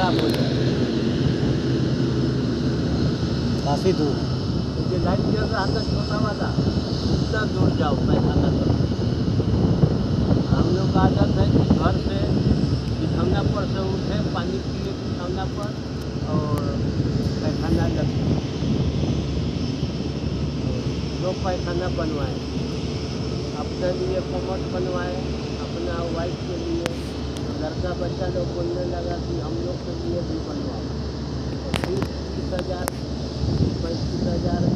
खराब हो जाए। काफ़ी दूर है। क्योंकि लाइट चल रहा था छोटा वाला, उतना दूर जाओ पैखाना करने। हम लोग का आदत है कि घर से बिछौना पर से उठे, पानी पिए बिछौना पर और पैखाना लगे, दो पैखाना बनवाए, अपने लिए कोमट बनवाए, अपना वाइफ के लिए। लड़का बच्चा लोग बोलने लगा कि हम लोग के लिए भी बनवाओ। 30,000 35,000